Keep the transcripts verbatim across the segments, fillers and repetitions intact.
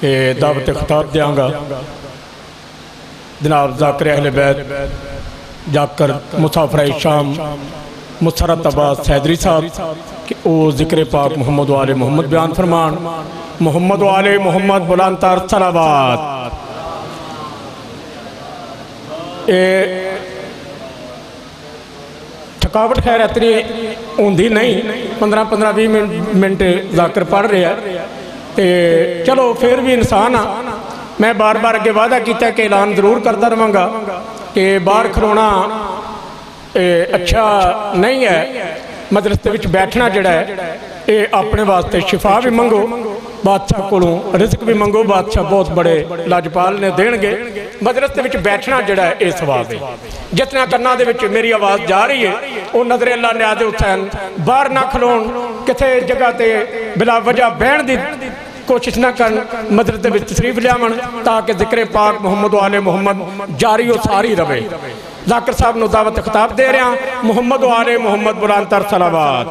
دعوت خطاب دیاں گا جناب ذاکر اہل بیت جاکر مسافر شام مسرت عباس حیدری صاحب کہ او ذکر پاک محمد و آل محمد بیان فرمان محمد و آل محمد بلند تر صلوات تھکاوٹ خیر اتنی ہوندی نہیں پندرہ پندرہ بھی منٹ ذاکر پڑھ رہے ہیں چلو پھر بھی انسان ہاں میں بار بار اگے وعدہ کیتا ہے کہ اعلان ضرور کرتا رہوں گا کہ باہر کھلونا اچھا نہیں ہے مجلس دے وچ بیٹھنا جڑا ہے اے اپنے واسطے شفا بھی منگو بادشاہ کولوں رزق بھی منگو بادشاہ بہت بڑے لاجپال نے دین گے مجلس دے وچ بیٹھنا جڑا ہے اے ثواب ہے جتنا کرنا دے وچ میری آواز جا رہی ہے او نظر اللہ نیاز حسین باہر نہ کھلون کتے جگہ تے بلا وجہ بہن دی کوشش نہ کرن مجلس دے وچ تشریف لیاون تاکہ ذکر پاک محمد و آل محمد جاری و ساری رہے ذاکر صاحب نو دعوت خطاب دے رہے ہیں محمد و آل محمد بلند تر صلوات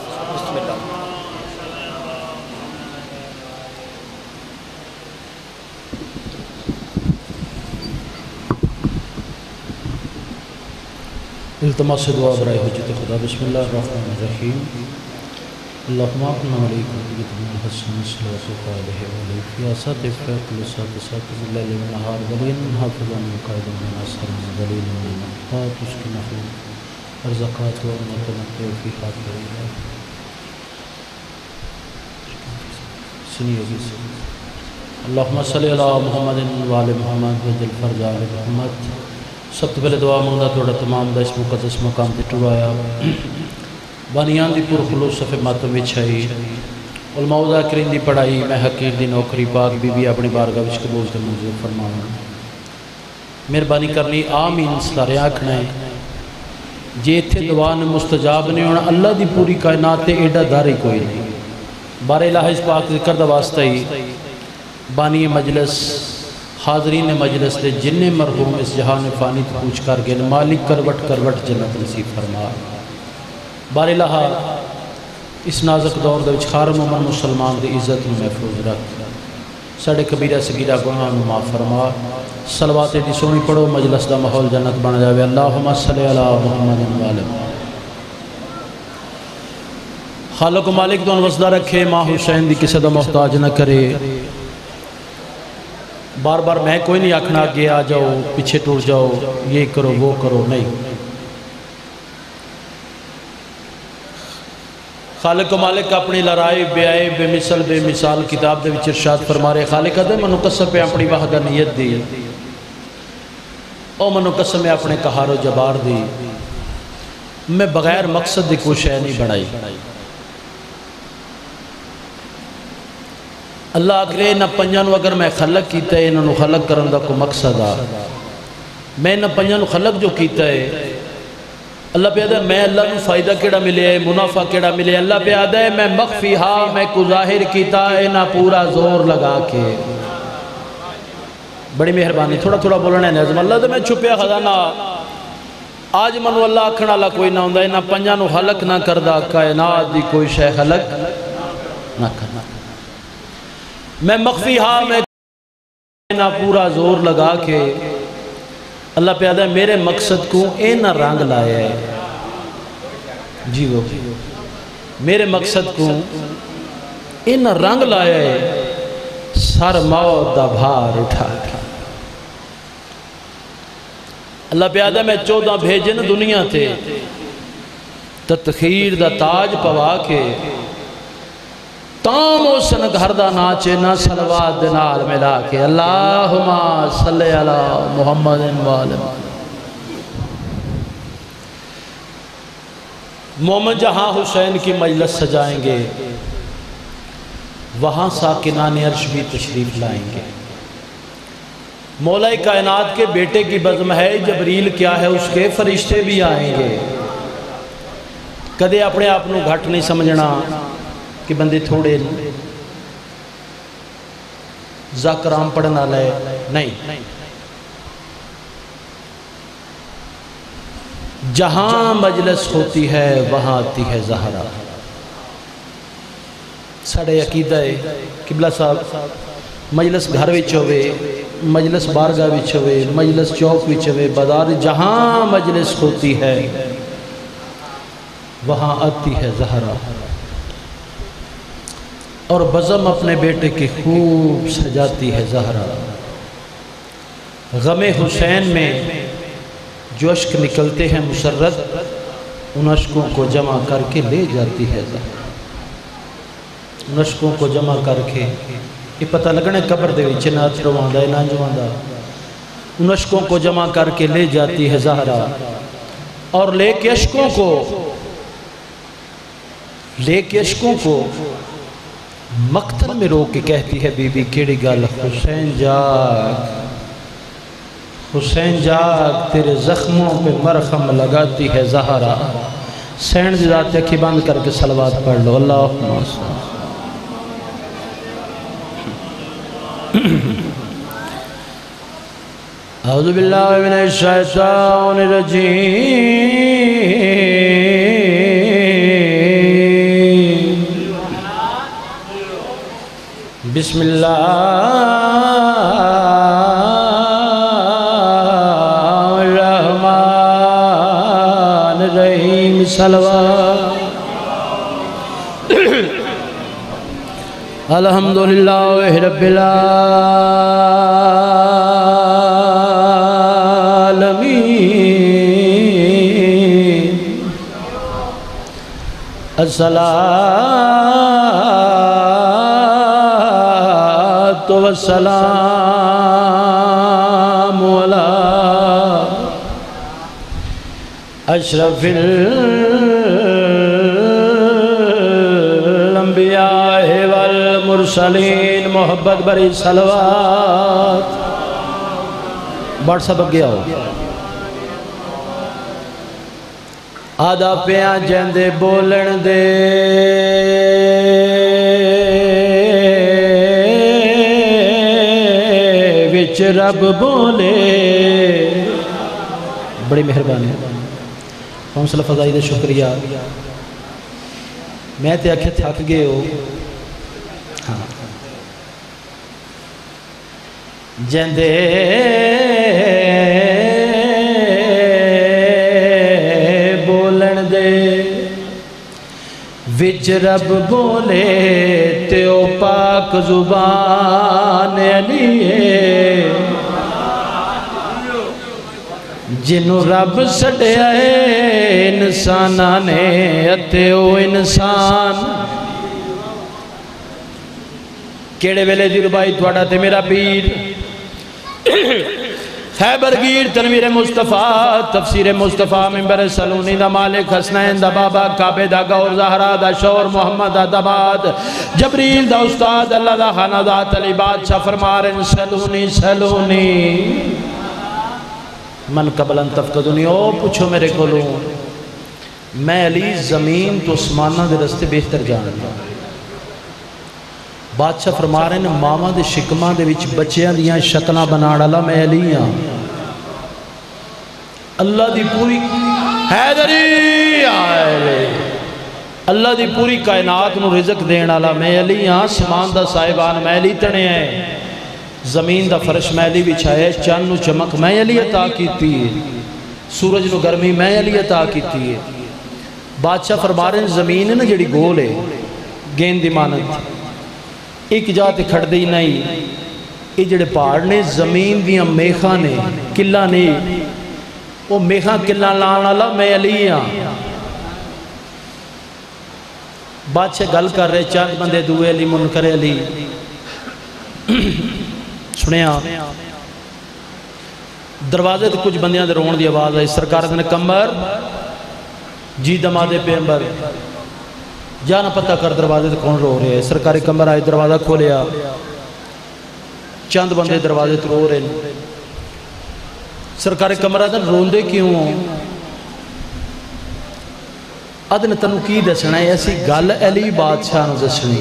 التماس دعا برائے حجت خدا بسم اللہ الرحمن الرحیم اللہم اپنا علیکم بیتم الحسن صلوات علیہ وآلہ فیاست افرق لسات ساتھ اللہ و نہار ولین حافظا مقائد من اثر ولین من نحطات اس کی نحو ارزقات و متنقع فی خاطر اللہ سنیے گی اللہم صلی اللہ محمد وآل محمد وجل فرج آل محمد سب تو پہلے دعا مانگا توڑا تمام دا اس مقدس مقام پہ ٹرایا بانیان دی پر خلوص صفحہ ماتم وچھائی علماء ذاکرین دی پڑھائی میں حقیر دی نوکری پاک بی بی اپنی بارگاہ وچ قبول تے منظور فرمانا مہربانی کرنی آمین سارے آنکھنا ہے جے تھے دعا نے مستجاب نہیں ہونا اللہ دی پوری کائنات تے ایڈا داری کوئی نہیں بار الہ اس پاک ذکر دا واسطہ ہی بانی مجلس حاضرین مجلس دے جن مرحوم اس جہان فانی تو پوچھ کر گئے مالک کروٹ کروٹ جنت نصیب فرما بار الہ اس نازک دور دے وچ خار مومن مسلمان دے عزت میں محفوظ رکھ ساڑھے کبیرہ سگیرہ گناہ میں معاف فرما صلوات دی سونی پڑھو مجلس دا ماحول جنت بن جاوے اللہم صلی علی محمد وآلہ خالق و مالک دون وزدہ رکھے ماں حسین دی کسی دا محتاج نہ کرے بار بار میں کوئی نہیں آکھنا آگے آ جاؤ پیچھے ٹور جاؤ یہ کرو وہ کرو نہیں خالق و مالک اپنی لڑائی بے آئے بے مثل بے مثال کتاب دے وچ ارشاد فرما رہے خالق دے منو قسم پہ اپنی وحدانیت دی او منو قسم میں اپنے قہار و جبار دی میں بغیر مقصد دی کوئی شے نہیں بڑھائی اللہ اکرے نہ پنجانو اگر میں خلق کیتا ہے انہوں خلق کرن دا کو مقصد آ میں نہ پنجانو خلق جو کیتا ہے اللہ پہ آدھا ہے میں اللہ نو فائدہ کیڑا ملے ہے منافع کیڑا ملے ہے اللہ پہ آدھا ہے میں مخفی ہاں میں کو ظاہر کیتا ہے نہ پورا زور لگا کے بڑی مہربانی تھوڑا تھوڑا بولنا ہے نظم اللہ دے میں چھپیا خزانہ آج منو اللہ اکھنا اللہ کوئی نہ ہوندہ ہے نہ پنجانو خلق نہ کردہ کائنات دی کوئی شے خلق نہ کرنا میں مخفی ہاں میں نہ پورا زور لگا کے اللہ پیادہ ہے میرے مقصد کو اے نہ رنگ لائے ہے جی وہ میرے مقصد کو اے نہ رنگ لائے ہے سر موت دا بھار اٹھا کے اللہ پیادہ میں چودہ بھیجن دنیا تھے تتخیر دا تاج پوا کے تام و سن گھر دا ناچے نہ صلوات دنال ملا کے اللہم صلی علی محمد وآلہ مومن جہاں حسین کی مجلس سجائیں گے وہاں ساکنان عرش بھی تشریف لائیں گے مولا کائنات کے بیٹے کی بزم ہے جبریل کیا ہے اس کے فرشتے بھی آئیں گے کدے اپنے آپ نو گھٹ نہیں سمجھنا کہ بندے تھوڑے ذاکرام پڑھنا لے نہیں جہاں مجلس ہوتی ہے وہاں آتی ہے زہرا ساڑھے عقیدہ ہے قبلہ صاحب مجلس گھر وچ ہوئے، مجلس بارگاہ وچ ہوئے، مجلس چوک وچ ہوئے، بازار جہاں مجلس ہوتی ہے وہاں آتی ہے زہرا، اور بزم اپنے بیٹے کی خوب سجاتی ہے زہرا۔ غم حسین میں جو اشک نکلتے ہیں مسرت، ان اشکوں کو جمع کر کے لے جاتی ہے زہرا، ان اشکوں کو جمع کر کے یہ پتہ لگنے قبر دے وچ نات رواندہ ہے نہ جواندہ، ان اشکوں کو جمع کر کے لے جاتی ہے زہرا، اور لے کے اشکوں کو لے کے اشکوں کو مقتل میں رو کے کہتی ہے بی بی کیڑی گل، حسین جاگ حسین جاگ، تیرے زخموں پہ مرہم لگاتی ہے زہرا۔ سین دی ذات اکھی بند کر کے صلوات پڑھ لو، اللہم صل۔ اعوذ باللہ من الشیطان الرجیم، بسم اللہ الرحمن الرحیم، صلوات۔ الحمدللہ رب العالمین، الصلاۃ والسلام علی اشرف الانبیاء والمرسلین، محبت بری صلوات۔ بڑھ سبق گیا ہو آدھا پیاں جیندے بولن دے، وچ رب بولے، بڑی مہربانی ہے حوصلہ فضائی دے شکریہ۔ میں تے آکھے تھک گئے ہو، ہاں جیندے بولن دے، وچ رب بولے، تے او پاک زبان علی ہے، جنہوں رب سٹیا ہے انسانہ نے، اتے او انسان کیڑے ویلے دی ربائی تواڈا تے میرا پیر خیبر گیر تنویر مصطفیٰ تفسیر مصطفیٰ منبر سلونی دا مالک حسنین دا بابا کعبے دا گور زہرا دا شور محمد دا دباد جبریل دا استاد اللہ دا خانہ دا تلی بادشاہ فرمارن سلونی سلونی من قبل ان تفقدنی، او پوچھو میرے کو لوں میں علی زمین تو اسمانہ دے رستے بہتر جانتا۔ بادشاہ فرما رہے ہیں ماما دے شکمہ دے وچ بچیاں دیاں شکلہ بناڑ اللہ میں علی ہاں، اللہ دی پوری حیدری آئے، اللہ دی پوری کائنات نو رزق دین اللہ میں علی ہاں، سمان دا صاحبان میں علی تنے ہیں، زمین دا فرش میں علی بچھائے، چاند نو چمک میں علی عطا کیتی ہے، سورج نو گرمی میں علی عطا کیتی ہے۔ بادشاہ فرما رہے ہیں زمین ہے نا جڑی گول ہے گیند دی مانت، ایک جاتے کھڑ دی نہیں، یہ جڑے پہاڑ نے زمین دیاں میخاں نے کلہ نے، وہ میخاں کلہ لانا اللہ میں علی ہاں۔ بادشاہ گل کر رہے چاند بندے دوئے علی منکر علی سنیا دروازے تو کچھ بندیاں دے رون دی آواز آئی، سرکار نے کمبر جی دمادے پیمبر جانا پتہ کر دروازے تو کون رو رہے ہیں۔ سرکاری کمبر آئے دروازہ کھولیا، چند بندے دروازے تو رو رہے ہیں۔ سرکاری کمبر آئے روندے کیوں ہوں؟ ادن تنو کی دسنا ہے ایسی گل علی بادشاہ نو دسنی،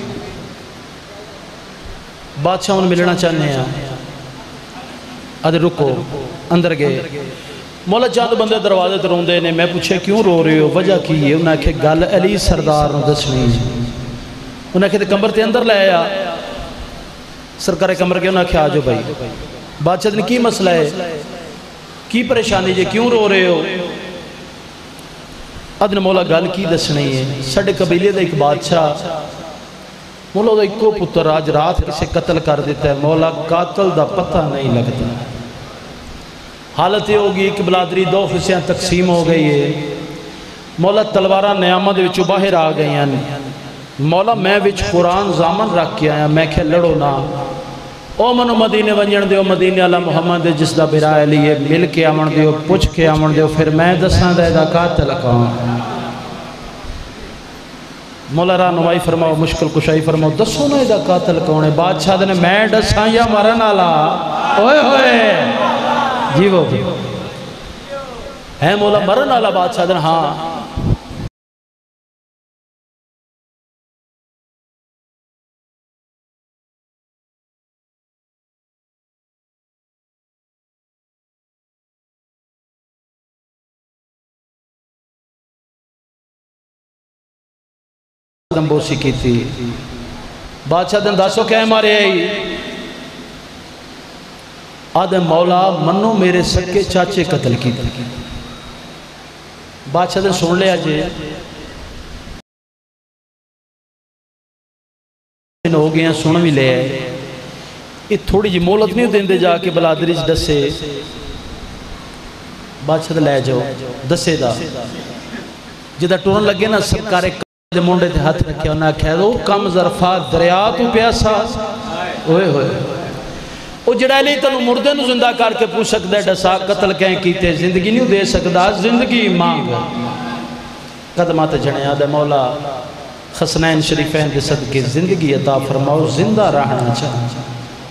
بادشاہ انہوں ملنا چاہنے ہیں۔ ادن رکو اندر گئے، مولا چاند بندے دروازے تے روندے نے، میں پوچھے کیوں رو رہے ہو، وجہ کی ہے؟ انہوں نے کہا گل علی سردار نو دسنی، انہوں نے کہا کمبر تے اندر لے آیا، سرکار کمر کے انہوں نے کہا جو بھائی بادشاہ نے کی مسئلہ ہے کی پریشانی جے کیوں رو رہے ہو ادن مولا گل کی دس نہیں ہے ساڑھے قبیلے دا ایک بادشاہ مولا دا ایک کو پتر آج رات کسے قتل کر دیتا ہے مولا قاتل دا پتہ نہیں لگتا حالت یہ ہوگی ایک بلادری دو حصیاں تقسیم ہو گئی ہے مولا تلوارہ نیامہ دے وچو باہر آ گئی ہیں مولا میں وچ قرآن زامن رکھ کے آیا میں کہ لڑو نا او منو مدینے ونجن دیو مدینے اللہ محمد جس دا برائے لیے مل کے آمن دیو پوچھ کے آمن دیو پھر میں دساں دے دا قاتل کہاں مولا رہنمائی فرماؤ مشکل کشائی فرماؤ دسو نا دا قاتل کون ہے بادشاہ دے میں دساں یا مرن آلا اوئے ہوئے جی وہ ہے مولا مرن آلا بادشاہ دے ہاں دمبوسی کی تھی بادشاہ دن داسو کہہ مارے آئی آدم مولا منو میرے سکے چاچے قتل کی تھی بادشاہ دن سن لے آجے ہو گئے ہیں سن بھی لے آئے یہ تھوڑی جی مولت نہیں دیں دے جا کے بلادری دسے بادشاہ دن لے جاؤ دسے دا جدہ ٹورن لگے نا سرکارے جب مونڈے تھے ہاتھ رکھے انہاں کہہ دو کم ظرفات دریا تو پیاسا ہوئے ہوئے او جڑا لئی تنو مردے نو زندہ کر کے پوچھ سکتا ہے ڈسا قتل کہیں کیتے زندگی نہیں دے سکتا زندگی مانگ قدمات جھنے آدھے مولا خسنین شریفین دے صدقے زندگی عطا فرماؤ زندہ رہنا چاہتا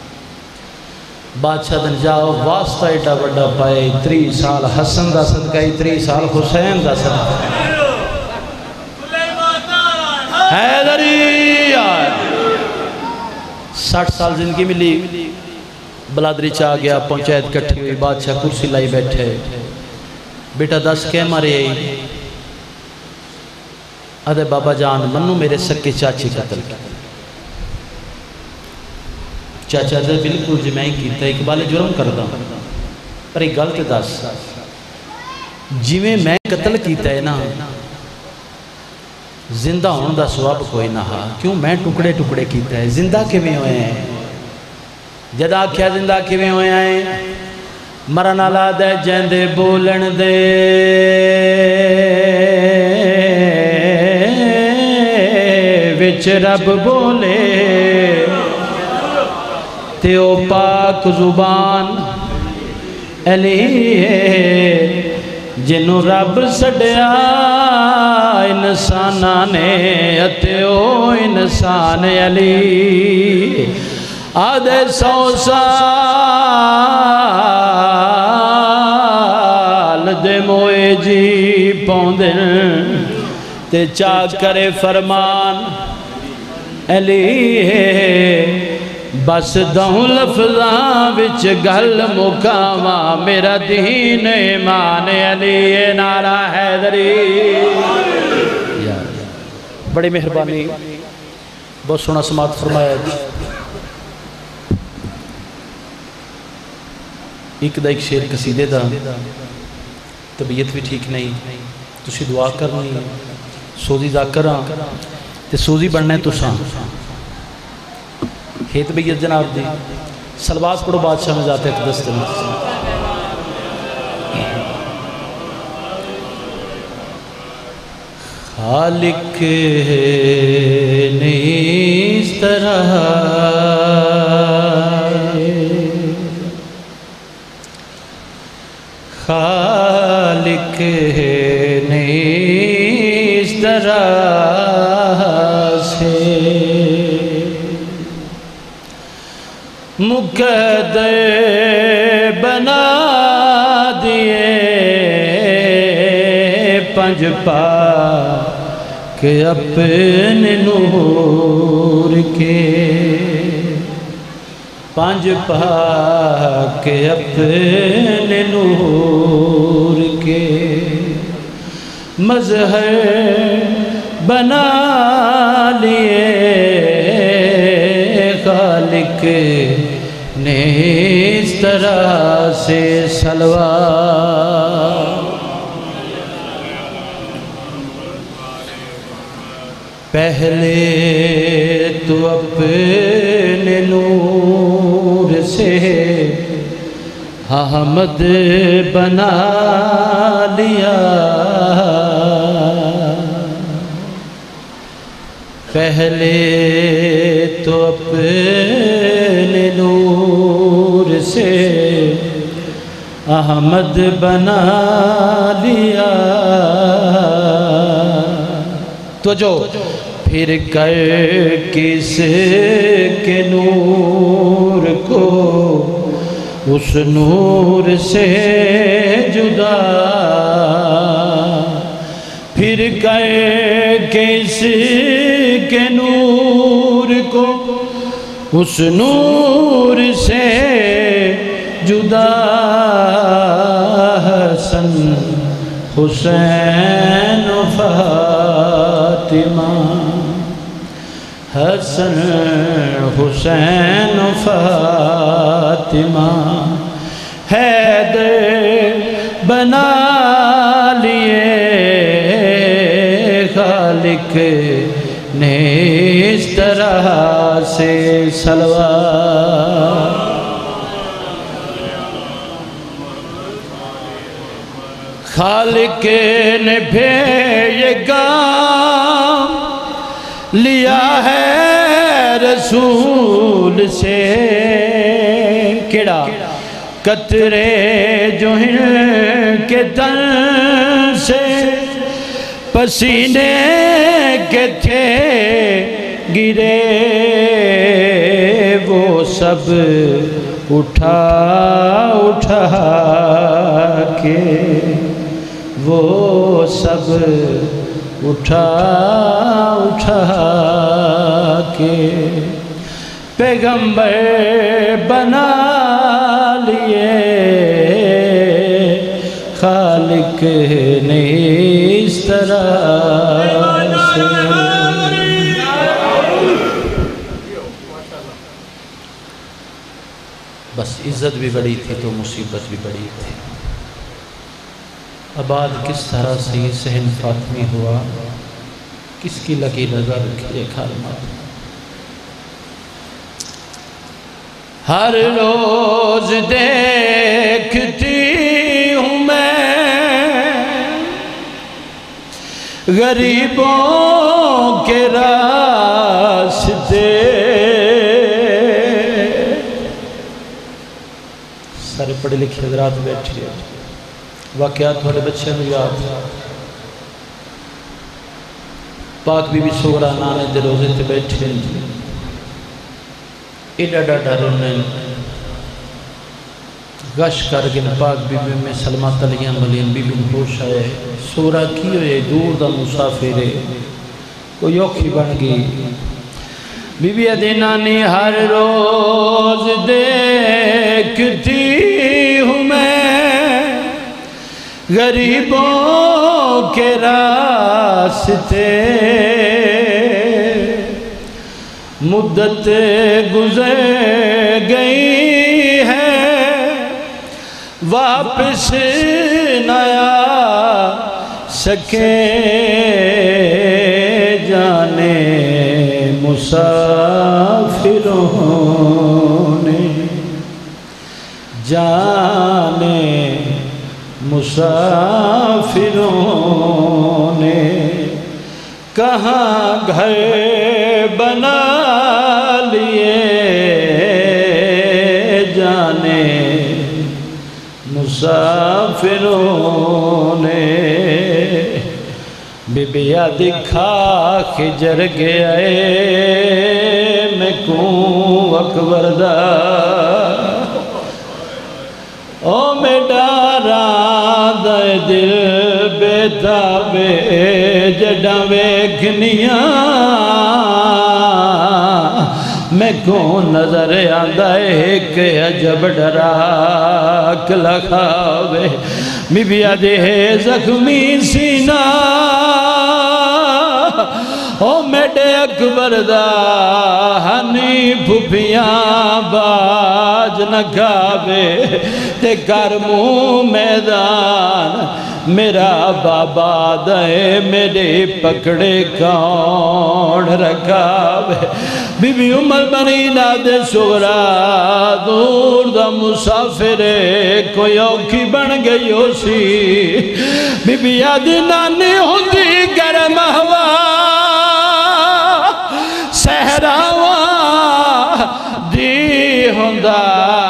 بادشاہ دن جاؤ واسطہ ایڈا بڑا پائے تری سال حسن دا صدقہ تری سال حسین دا صدقہ حیدری آئے ساٹھ سال زندگی ملی بلادری چاہ گیا پنچایت کٹھی ہوئی بادشاہ کرسی لائی بیٹھے بیٹا دس کے مارے آئی ادھے بابا جان منو میرے سکے چاچی قتل چاچا دے بالکل جی میں ہی کیتا ہے اقبال جرم کردہ پر ایک غلط دس جی میں میں قتل کیتا ہے نا زندہ ہون دا سواب کوئی نہ ہا کیوں میں ٹکڑے ٹکڑے کیتا ہے زندہ کے بھی ہوئے ہیں جدا کیا زندہ کے بھی ہوئے ہیں مرن آلا دے جیندے بولن دے وچ رب بولے تیو پاک زبان علی ہے جنو رب سڑیا انسانہ نے اتیو انسان علی آدھے سو سال دے موئے جی پوندن تے چاہ کرے فرمان علی ہے بس دہوں لفظاں بچ گل مکاواں میرا دین ایمان علی نعرہ حیدری بڑی مہربانی بہت سونا سماعت فرمایا ایک دا ایک شیر قصیدے دا طبیعت بھی ٹھیک نہیں تسی دعا کرنی سوزی دا کراں تے سوزی بننا ہے تساں ہیت بیت جناب دی سلوات پڑھو بادشاہ میں ذات اقدس دے خالق نیز طرح خالق نیز طرح سے مقدر بنا دیے پنج پاک اپنے نور کے پنج پاک اپنے نور کے مظہر بنا لیے خالق نے اس طرح سے سلوات پہلے تو اپنے نور سے احمد بنا لیا پہلے تو اپنے نور سے احمد بنا لیا تو جو پھر کر کس کے نور کو اس نور سے جدا پھر کر کس کے نور کو اس نور سے جدا حسن حسین و فاطمہ حسن حسین و فاطمہ حیدر بنا لیے خالق نے اس طرح سے سلوات خالق نے یہ کام لیا ہے رسول سے کیڑا قطرے جو ہیں کے تن سے پسینے کے تھے گرے وہ سب اٹھا اٹھا کے وہ سب اٹھا اٹھا کے پیغمبر بنا لیے خالق نے اس طرح سے بس عزت بھی بڑی تھی تو مصیبت بھی بڑی تھی آباد کس طرح سے یہ صحن فاطمی ہوا کس کی لگی نظر کھلے کھالمات ہر روز دیکھتی ہوں میں غریبوں کے راستے سارے پڑھے لکھے حضرات بیٹھے واقعات والے بچے میں یاد پاک بی بی سغرا نانے دے روزے تے بیٹھے ایڈا ڈاڈا رنن گش کر گن پاک بی بی میں سلمہ تلیاں ملین بی بی ہوش آئے سغرا کی ہوئے دور دا مسافرے کوئی اوکھی بن گئی بی بی ادینانی ہر روز دیکھتی ہوں میں غریبوں کے راستے مدت گزر گئی ہے واپس نہ آ سکے جانے مسافروں نے جانے مسافروں نے کہاں گھر بنا لیے جانے مسافروں نے بی بیا دکھا خجر گیا میں کوں اکبر دا او میں ڈارا دے دل بیتا بے جڑا ویکھنیاں میں کون نظر آندہ ایک عجب ڈراک لکھاوے بی بی آدھے زخمی سینہ او میڈے اکبر دا ہنی پھپیاں باج نہ کھاوے تے گھر منہ میدان میرا بابا دے میرے پکڑے کون رکھاوے بی بی عمر بنی ناد سغرا دور دا مسافر کوئی اوکھی بن گئی ہو سی بی بی یادی نانی ہوندی گرم ہوا سہراوا دی ہوندا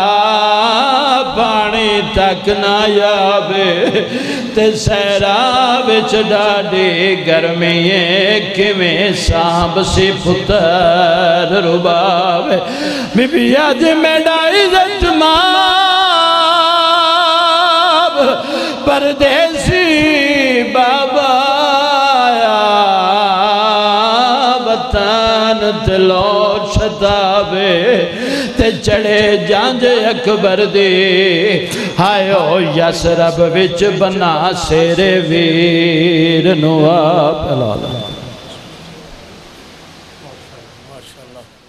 پانی تک نہ یابے تے سہرا وچ ڈاڈی گرمیے کیویں سانب سی پتر رباوے بی بی یاد میڈا عزت ماب پردیسی بابا وطن دلو شتابے تے چڑھے جانج اکبر دی ہائیو یسرب وچ بنا سیرے ویر نواب اللہ اللہ